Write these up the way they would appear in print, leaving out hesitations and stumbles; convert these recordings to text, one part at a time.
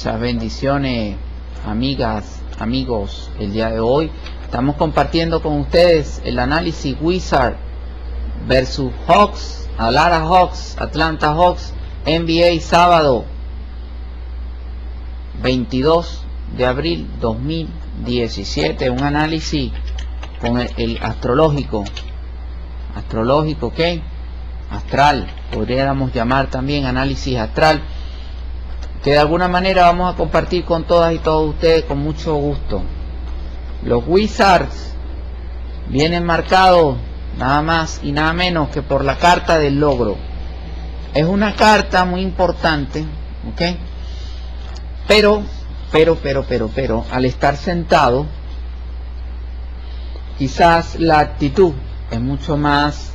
Muchas bendiciones, amigas, amigos. El día de hoy estamos compartiendo con ustedes el análisis Wizards versus Hawks, Atlanta Hawks, NBA sábado 22 de abril 2017. Un análisis con el astrológico, ¿ok? Astral, podríamos llamar también análisis astral, que de alguna manera vamos a compartir con todas y todos ustedes con mucho gusto. Los Wizards vienen marcados nada más y nada menos que por la carta del logro. Es una carta muy importante, ¿ok? Pero, al estar sentado, quizás la actitud es mucho más,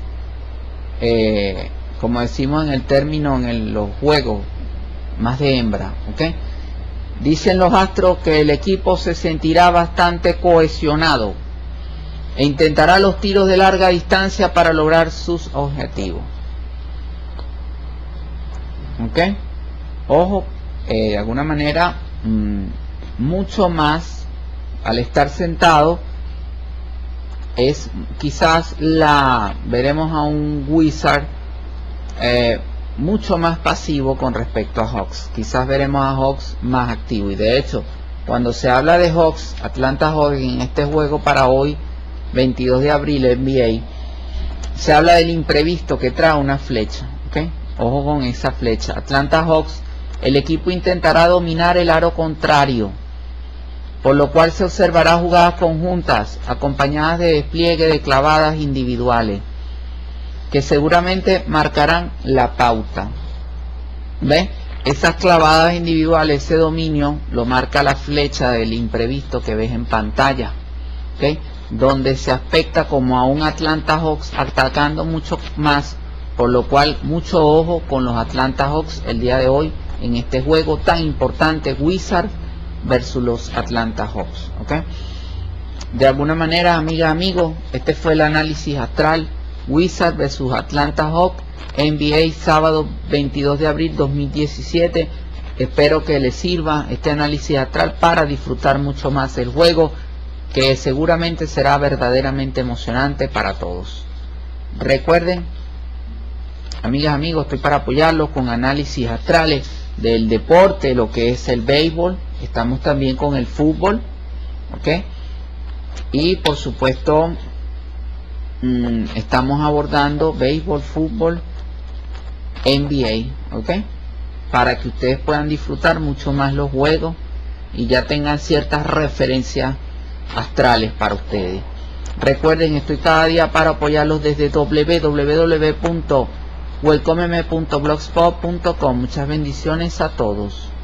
como decimos en el término, en los juegos, más de hembra, ¿ok? Dicen los astros que el equipo se sentirá bastante cohesionado e intentará los tiros de larga distancia para lograr sus objetivos, ¿ok? Ojo, de alguna manera, mucho más al estar sentado, es quizás veremos a un Wizard mucho más pasivo con respecto a Hawks. Quizás veremos a Hawks más activo, y de hecho cuando se habla de Hawks, Atlanta Hawks, en este juego para hoy 22 de abril NBA, se habla del imprevisto que trae una flecha, ¿ok? Ojo con esa flecha. Atlanta Hawks, el equipo intentará dominar el aro contrario, por lo cual se observará jugadas conjuntas acompañadas de despliegue de clavadas individuales que seguramente marcarán la pauta. ¿Ves? Esas clavadas individuales, ese dominio lo marca la flecha del imprevisto que ves en pantalla, ¿ok? Donde se aspecta como a un Atlanta Hawks atacando mucho más, por lo cual mucho ojo con los Atlanta Hawks el día de hoy en este juego tan importante, Wizards versus los Atlanta Hawks, ¿ok? De alguna manera, amiga, amigo, este fue el análisis astral Wizards versus Atlanta Hawks, NBA sábado 22 de abril 2017. Espero que les sirva este análisis astral para disfrutar mucho más el juego, que seguramente será verdaderamente emocionante para todos. Recuerden, amigas, amigos, estoy para apoyarlos con análisis astrales del deporte, lo que es el béisbol. Estamos también con el fútbol, ¿ok? Y por supuesto estamos abordando béisbol, fútbol, NBA, ¿ok? Para que ustedes puedan disfrutar mucho más los juegos y ya tengan ciertas referencias astrales para ustedes. Recuerden, estoy cada día para apoyarlos desde www.welcomeme.blogspot.com. Muchas bendiciones a todos.